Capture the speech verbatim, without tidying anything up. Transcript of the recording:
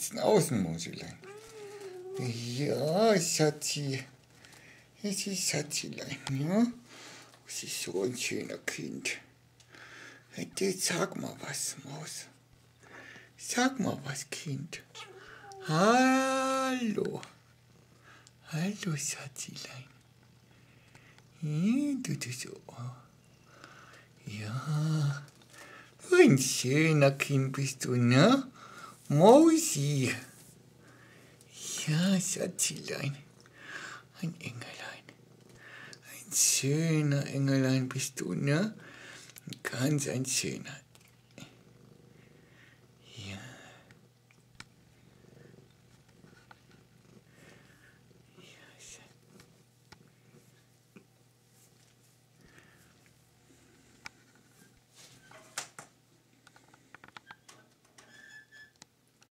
sieht's denn aus, Mäuselein? Ja, Schatzi. Es ist Schatzilein, ja? Das ist so ein schöner Kind. Jetzt sag mal was, Maus. Sag mal was, Kind. Hallo. Hallo, Schatzilein. Hm, du, du so. Ja. Ein schöner Kind bist du, ne? Mausi. Ja, Schatzilein. Ein Engelein. Ein schöner Engelein bist du, ne? Ganz ein schöner.